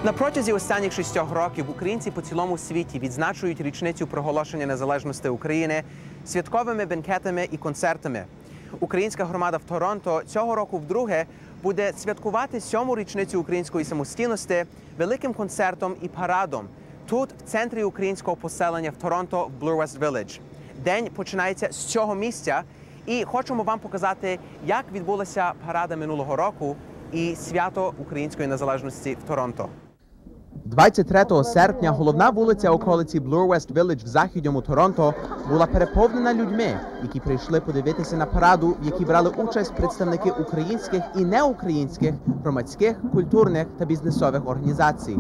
На протязі останніх 6 років українці по цілому світі відзначують річницю проголошення незалежності України святковими бенкетами і концертами. Українська громада в Торонто цього року вдруге буде святкувати 7-му річницю української самостійності великим концертом і парадом тут, в центрі українського поселення в Торонто, в Bloor West Village. День починається з цього місця, і хочемо вам показати, як відбулася парада минулого року і свято української незалежності в Торонто. 23 серпня головна вулиця околиці Bloor West Village в західному Торонто була переповнена людьми, які прийшли подивитися на параду, в якій брали участь представники українських і неукраїнських громадських, культурних та бізнесових організацій.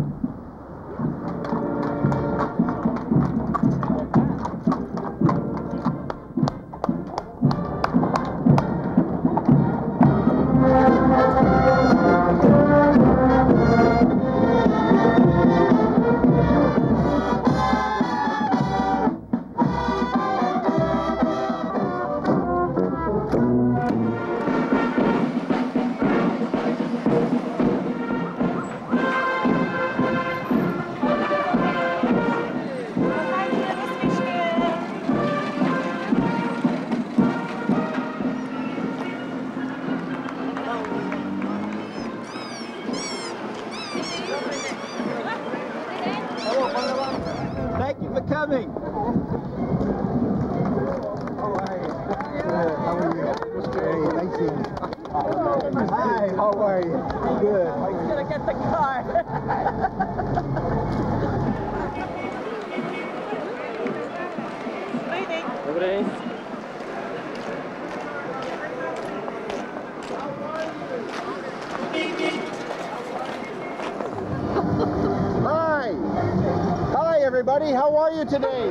Thank you for coming. How are you? Good. How are you? Hey, nice seeing you. Hi, how are you? Good. He's gonna get the car. Добрий день. Hi. Hi, everybody. How are you today?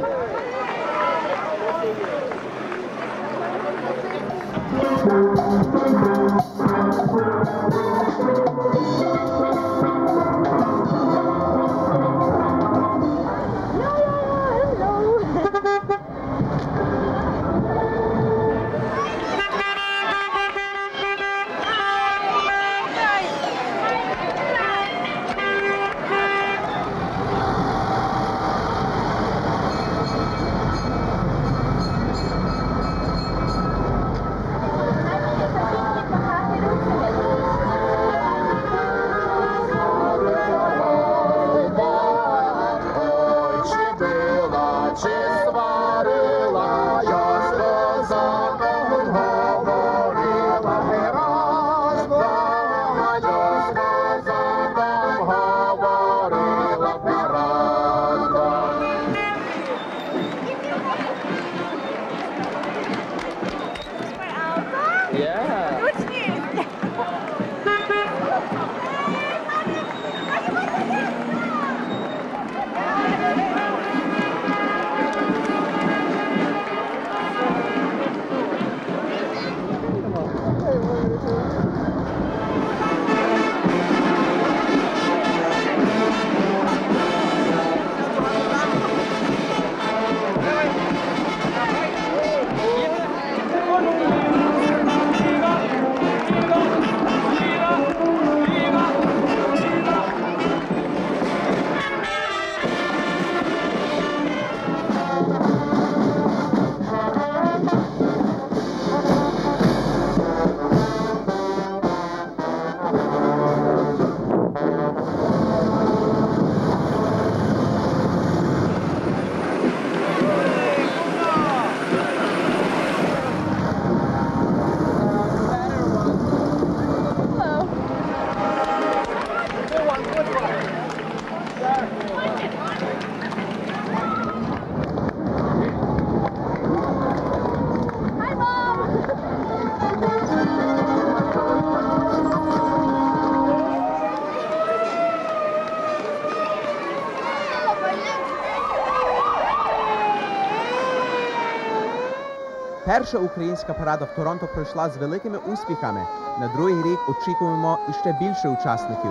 Перша українська парада в Торонто пройшла з великими успіхами. На другий рік очікуємо іще більше учасників.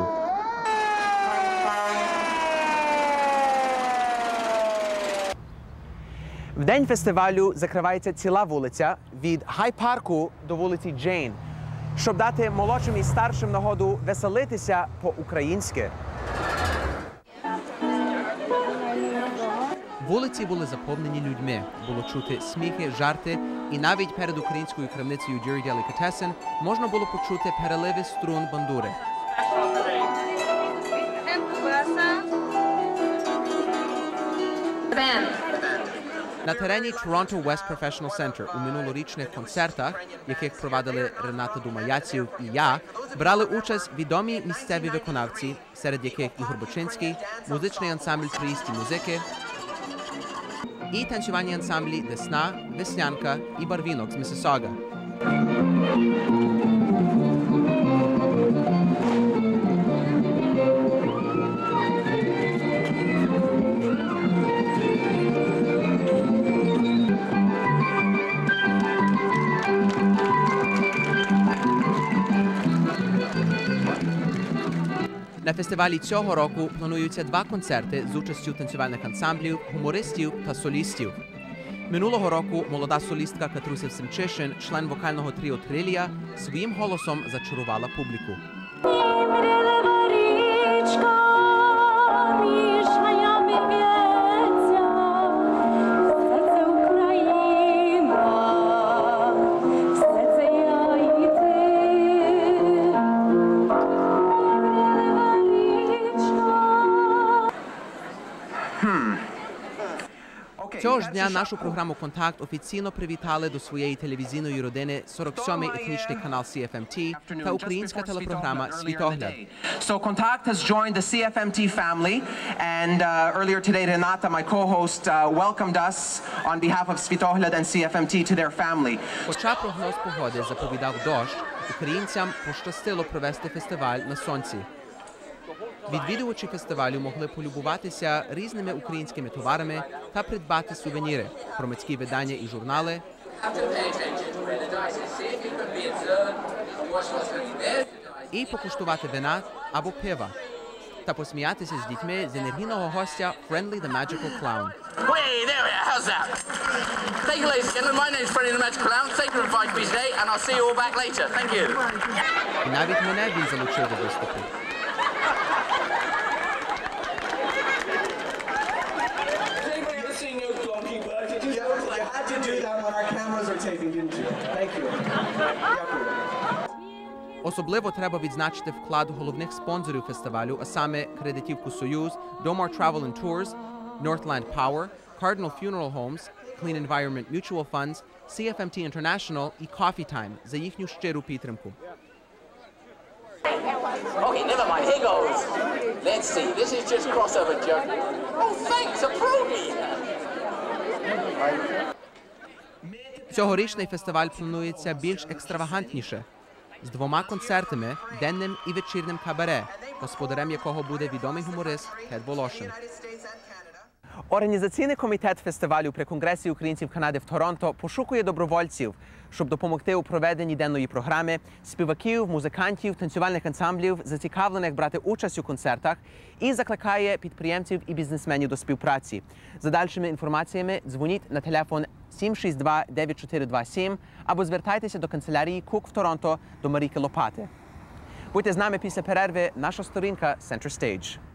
В день фестивалю закривається ціла вулиця від Гай-парку до вулиці Джейн, щоб дати молодшим і старшим нагоду веселитися по-українськи. Вулиці були заповнені людьми, було чути сміхи, жарти, і навіть перед українською крамницею Dury Delicatessen можна було почути переливи струн бандури. На терені Toronto West Professional Center у минулорічних концертах, яких провадили Рената Думаяців і я, брали участь відомі місцеві виконавці, серед яких Ігор Бочинський, музичний ансамбль «Троїсті музики» і танцювальні ансамблі «Десна», «Веснянка» і «Барвінок» з Місісога. На фестивалі цього року плануються 2 концерти з участю танцювальних ансамблів, гумористів та солістів. Минулого року молода солістка Катруся Семчишин, член вокального тріо «Трилія», своїм голосом зачарувала публіку. Цього ж дня нашу програму «Контакт» офіційно привітали до своєї телевізійної родини 47-й етнічний канал CFMT та українська телепрограма «Світогляд». So Contact has joined the CFMT family, and earlier today Renata, my co-host, welcomed us on behalf of Svitohled and CFMT to their family. Хоча прогноз погоди заповідав дощ, українцям пощастило провести фестиваль на сонці. Відвідувачі фестивалю могли полюбуватися різними українськими товарами та придбати сувеніри, громадські видання і журнали, і покуштувати вина або пива, та посміятися з дітьми з енергійного гостя Friendly the Magical Clown. Hey, there we are. How's that? Thank you, ladies and gentlemen. My name is Friendly the Magical Clown. Thank you for inviting me today, and I'll see you all back later. Thank you. І навіть мене він залучив до виступу. Особливо треба відзначити вклад головних спонсорів фестивалю, а саме кредитівку «Союз», Domar Travel and Tours, Northland Power, Cardinal Funeral Homes, Clean Environment Mutual Funds, CFMT International і Coffee Time за їхню щиру підтримку. Okay, never mind. Here goes. Let's see. This is just crossover joke. Oh, thanks, a progi. Цьогорічний фестиваль планується більш екстравагантніше, з 2 концертами, денним і вечірним кабаре, господарем якого буде відомий гуморист Тед Волошин. Організаційний комітет фестивалю при Конгресі українців Канади в Торонто пошукує добровольців, щоб допомогти у проведенні денної програми, співаків, музикантів, танцювальних ансамблів, зацікавлених брати участь у концертах, і закликає підприємців і бізнесменів до співпраці. За дальшими інформаціями дзвоніть на телефон 762-9427 або звертайтеся до канцелярії Кук в Торонто до Марійки Лопати. Будьте з нами після перерви, наша сторінка Center Stage.